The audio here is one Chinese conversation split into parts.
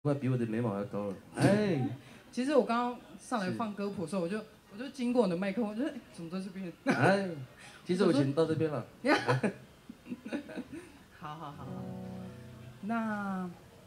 快比我的眉毛还高了。哎， 其实我刚刚上来放歌谱的时候，我就经过我的麦克风，我觉得怎么在这边？ 哎，其实我已经到这边了。 好，那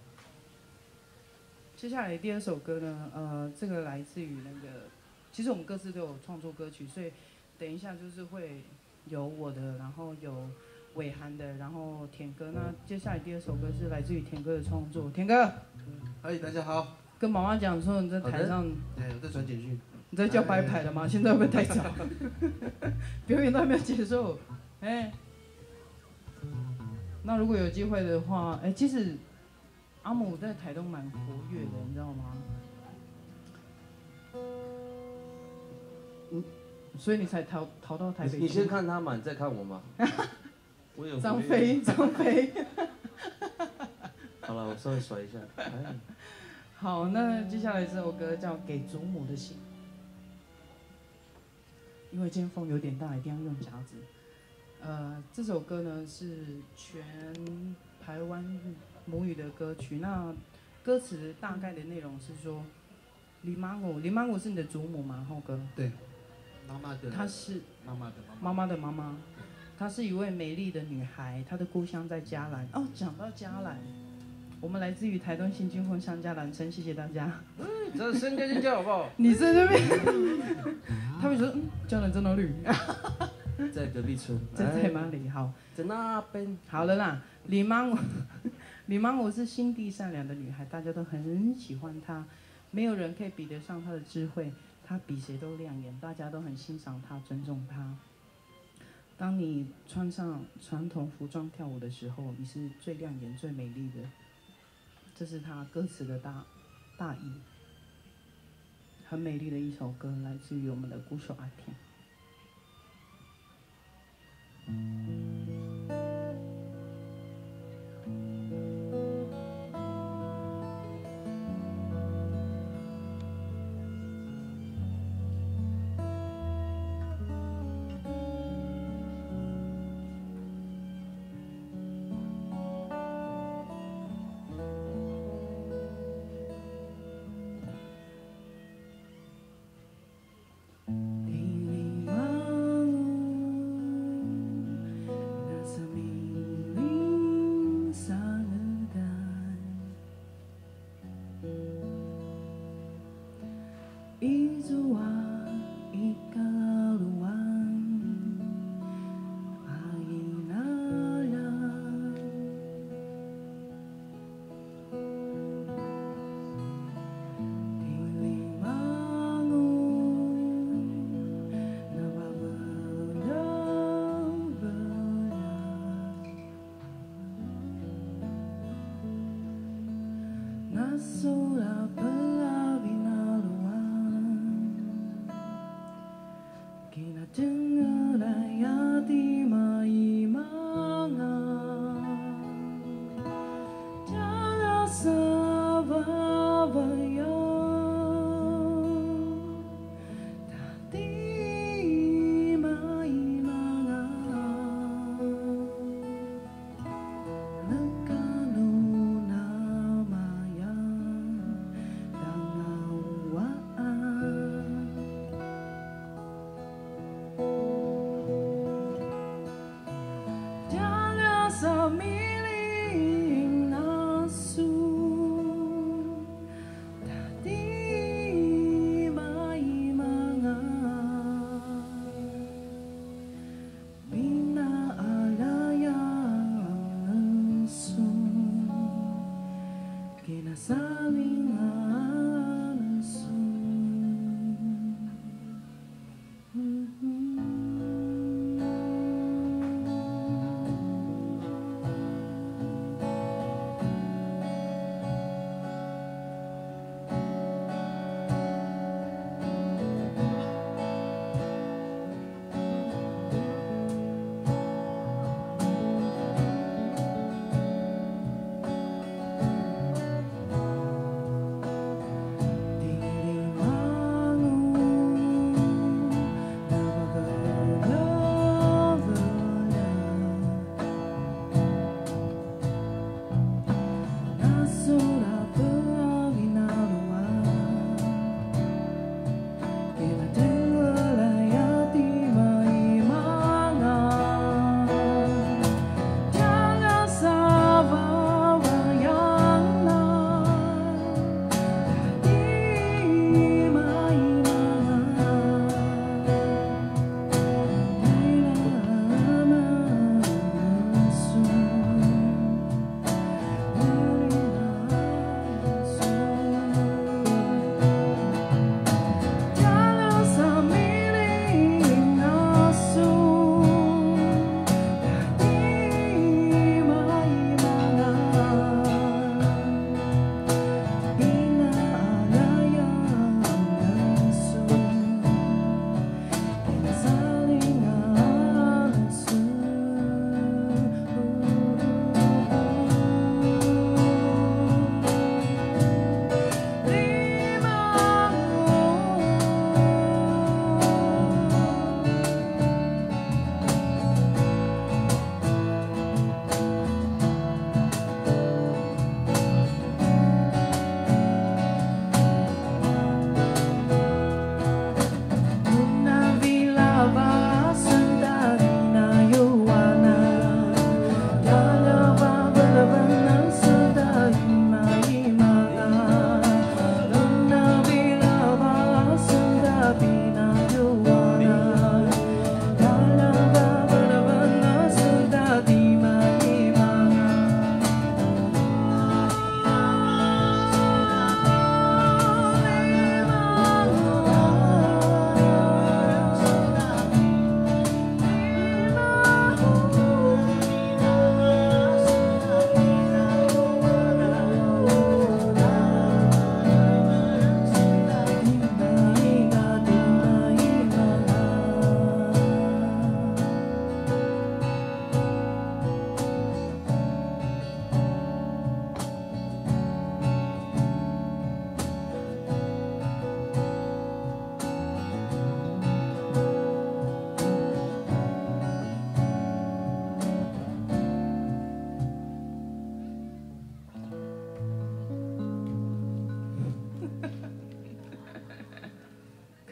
接下来第二首歌呢，这个来自于那个，其实我们各自都有创作歌曲，所以等一下就是会有我的，然后有伟涵的，然后田哥。那接下来第二首歌是来自于田哥的创作，田哥。 嗨，大家好。 跟妈妈讲说你在台上， 对，我在传简讯。 你在叫白牌了吗？现在会不会太早？表演都还没有结束，哎。那如果有机会的话，哎，其实阿姆在台东蛮活跃的，你知道吗？所以你才逃到台北。 你先看他嘛，你再看我嘛。我有。 张飞。 好了，我稍微甩一下。哎。 好，那接下来这首歌叫《给祖母的信》，因为今天风有点大，一定要用夹子。这首歌呢是全台湾母语的歌曲。那歌词大概的内容是说，李妈母是你的祖母吗？后哥。 对，妈妈的。 她是妈妈的妈妈。 妈妈的妈妈。她是一位美丽的女孩，她的故乡在嘉兰。哦，讲到嘉兰。我们来自于台东新军婚乡嘉兰村，谢谢大家。 掌声尖叫好不好？ 你在那边，他们说，嘉兰在哪里？ 在隔壁村。 在哪里？好， 在那边。 好了啦，李妈母是心地善良的女孩，大家都很喜欢她，没有人可以比得上她的智慧，她比谁都亮眼，大家都很欣赏她，尊重她。当你穿上传统服装跳舞的时候，你是最亮眼、最美丽的。这是他歌词的大意，很美丽的一首歌，来自于我们的鼓手阿田。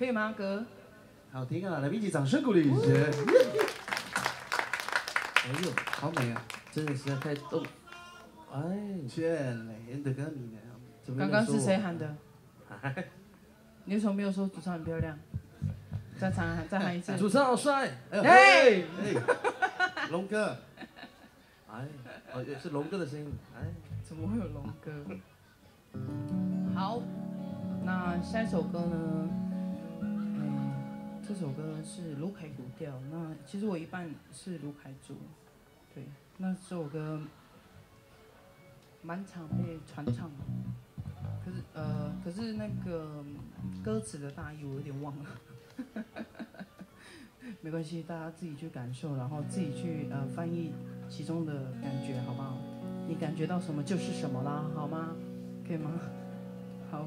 可以吗，哥？ 好听啊！来宾一起掌声鼓励一下。 哎呦， 好美啊！ 真的实在太逗。哎， 全雷的歌迷呢？ 怎么刚刚是谁喊的？ 哎， 你为什么没有说主唱很漂亮？再喊一次。 主唱好帅！ 哎， 龙哥， 哎，哦，也是龙哥的声音。哎， 怎么会有龙哥？好，那下一首歌呢？这首歌是卢凯古调。那其实我一半是卢凯族，对。那这首歌蛮常被传唱的，可是那个歌词的大意我有点忘了。没关系，大家自己去感受，然后自己去翻译其中的感觉，好不好？你感觉到什么就是什么啦，好吗？可以吗？好。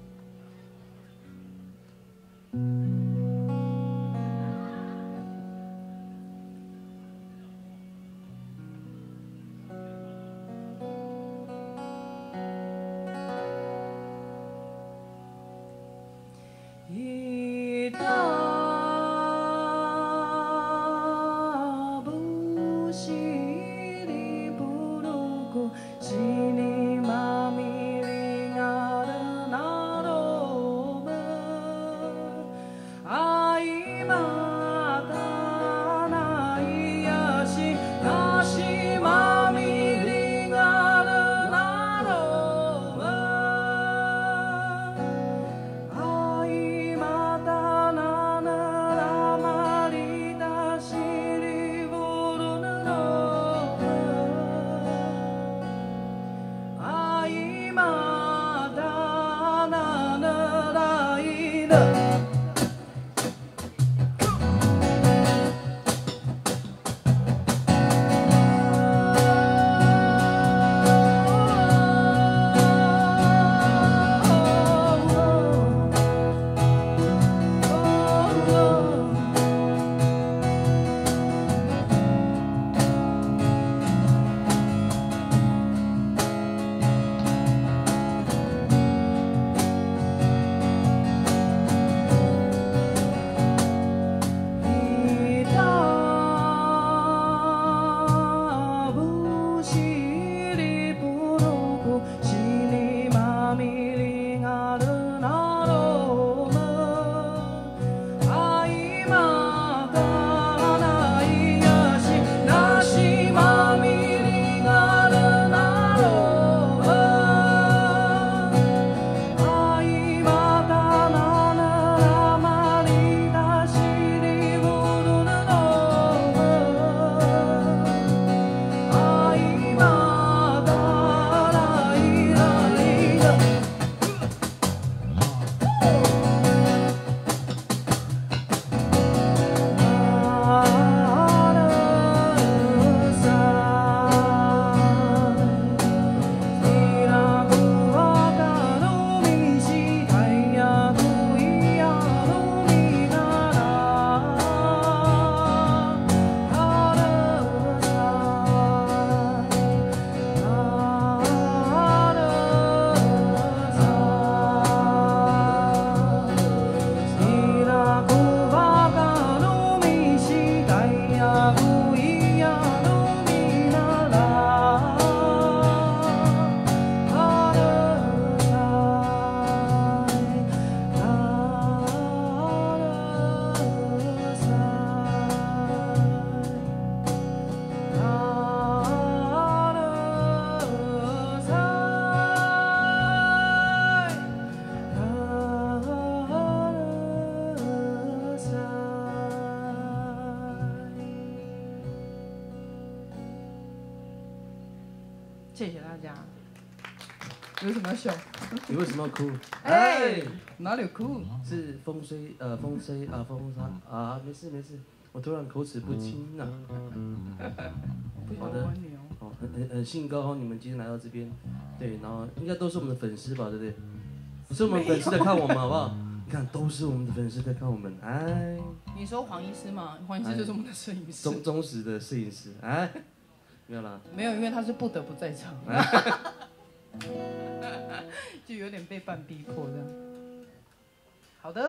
谢谢大家。有什么要笑？ 你为什么要哭？ 哎，哪里有哭？ 是风沙啊，没事没事，我突然口齿不清呐。 好的。 哦，很兴高哦，你们今天来到这边，对，然后应该都是我们的粉丝吧，对不对？是我们粉丝在看我们，好不好？你看，都是我们的粉丝在看我们，哎。 你说黄医师吗？黄医师就是我们的摄影师。 忠实的摄影师，哎，没有啦。 没有，因为他是不得不在场。就有点被半逼迫这样。好的。